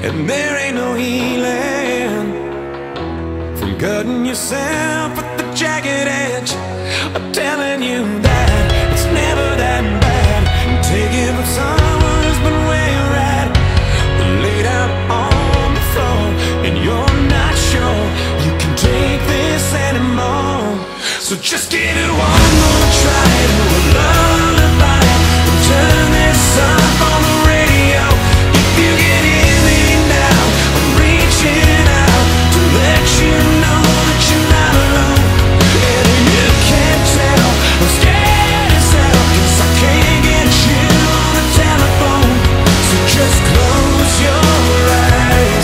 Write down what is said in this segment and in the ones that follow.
and there ain't no healing from cutting yourself at the jagged edge. I'm telling you that it's never that bad. Taking what someone's been where you're at, laid out on the floor, and you're not sure you can take this anymore. So just give it one more try to a lullaby, and turn this up on the radio. If you can hear me now, I'm reaching out to let you know that you're not alone. And if you can't tell, I'm scared as hell, 'cause I can't get you on the telephone. So just close your eyes.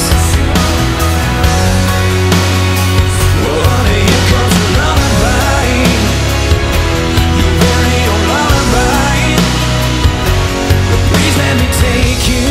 Oh, here comes a lullaby, your very own lullaby. But please let me take you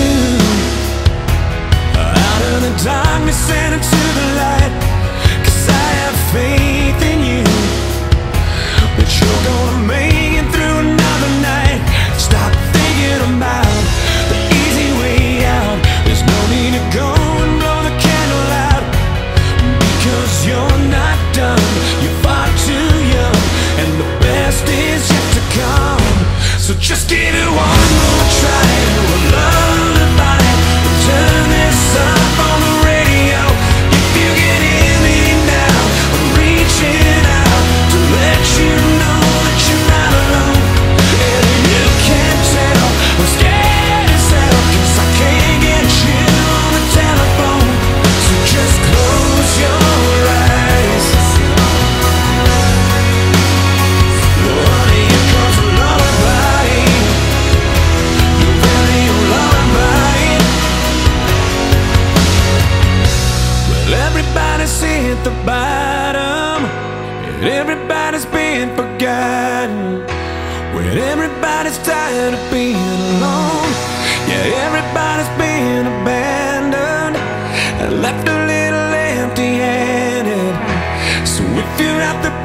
out of the darkness and into the light, 'cause I have faith in you that you're gonna make it through another night. Stop thinking about the easy way out. There's no need to go and blow the candle out, because you're not done. You're far too young, and the best is yet to come. So just give it one more try to a lullaby, and turn this up on the radio. If you can hear me now, I'm reaching out to let you know that you're not alone. And if you can't tell, I'm scared as hell, 'cause I can't get you on the telephone. So just close your eyes. Oh, here comes a lullaby, your very own lullaby. Well, everybody's hit the bottom, and everybody's been forgotten. When everybody's tired of being alone, yeah, everybody's been abandoned and left a little empty-handed. So if you're out there